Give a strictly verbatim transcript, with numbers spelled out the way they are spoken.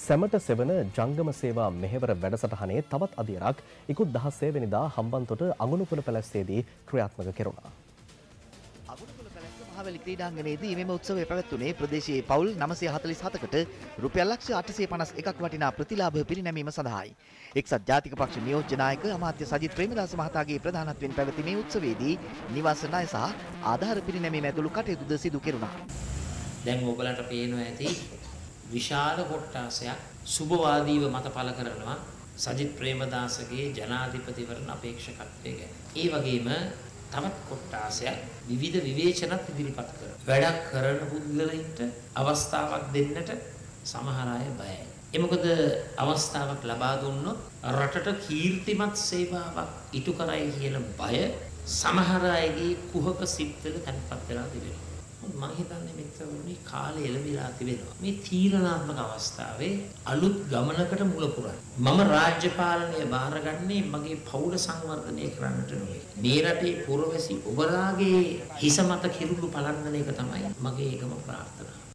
සැමට සෙවන ජංගම සේවා මෙහෙවර වැඩසටහනේ තවත් අදියරක් ඉකුත් දහසය වෙනිදා හම්බන්තොට අගුණුපුල පැලැස්සේදී ක්‍රියාත්මක කෙරුණා. අගුණුපුල පැලැස්ස මහවැලි ක්‍රීඩාංගණයේදී මෙම උත්සවය පැවැත්වුණේ ප්‍රදේශයේ පවුල් නවසිය හතළිස් හතකට රුපියල් ලක්ෂ අටසිය පනස් එකක් වටිනා ප්‍රතිලාභ පිරිනැමීම සඳහායි. එක්සත් ජාතික පක්ෂ නියෝජ්‍ය නායක අමාත්‍ය සජිත් ප්‍රේමදාස මහතාගේ ප්‍රධානත්වයෙන් පැවති මේ උත්සවයේදී නිවාස ණය සහ ආධාර පිරිනැමීම ඇතුළු කටයුතුද සිදු කෙරුණා. දැන් ඔයගලන්ට පේනවා ඇති විශාල කොට්ටාසයක් සුබවාදීව මත පළ කරනවා සජිත් ප්‍රේමදාසගේ ජනාධිපතිවරණ අපේක්ෂකත්වය ගැන. ඒ වගේම තවත් කොට්ටාසයක් විවිධ විවේචනත් ඉදිරිපත් කරනවා. වැඩක් කරන පුද්ගලයින්ට අවස්ථාවක් දෙන්නට සමහර අය බයයි. ඒ මොකද අවස්ථාවක් ලබා දුන්නොත් රටට කීර්තිමත් සේවාවක් ඉටු කරයි කියන බය සමහර අයගේ කුහක සිත්වල තැන්පත් වෙලා තිබෙනවා. මම හිතන්නේ මිත්‍රවරුනි කාලය එළඹිලා තිබෙනවා. මේ තීරණාත්මක අවස්ථාවේ අලුත් ගමනකට මුල පුරන්න. මම රාජ්‍ය පාලනය බාරගන්නේ මගේ පෞර සංවර්ධනය කරන්නට නෙවෙයි. මේ රටේ පුරවැසි ඔබලාගේ හිස මත කිරුළු පලන්නන එක තමයි මගේ එකම ප්‍රාර්ථනාව.